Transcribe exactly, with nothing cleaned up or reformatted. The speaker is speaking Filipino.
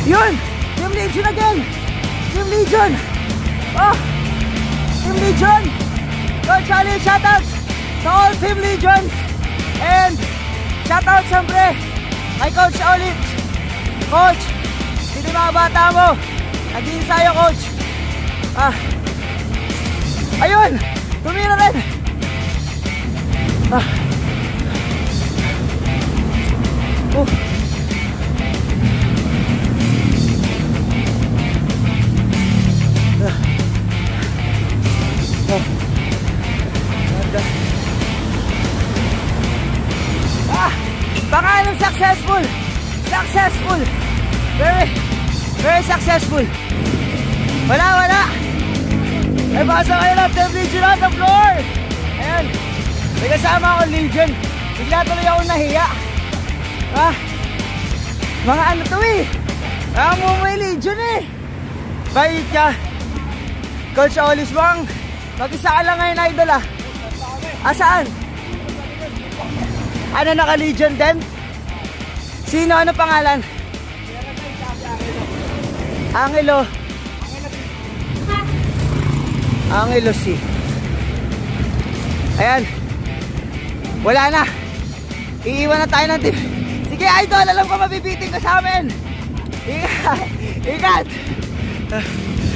Yun! Team Legion again! Team Legion! Oh! Team Legion! Coach Ali, shoutouts to all Team Legions! And shoutouts siyempre kay Coach Olive. Coach, hindi mga bata mo. Naging sa'yo, Coach. Ah. Ayun! Tumira rin! Ah. Oh. Ah. Oh. Ah! Pangalan successful! Successful! Very, very successful! Wala, wala! Ay, basa kayo ng Team Legion on the floor! Ayan! May kasama akong Legion. Bigla tuloy akong nahiya. Ha? Mga ano to eh? Mga mumay Legion eh! Bait ka! Coach Olis Wang, mag-isa ka lang ngayon, idol ah. Ah, saan? Ano, naka-Legion din? Sino? Ano pangalan? Angelo. Angelo si. Ayan. Wala na. Iiwan na tayo ng team. Sige, idol, alam ko mabibiting ka sa amin. Ikat. Ikat.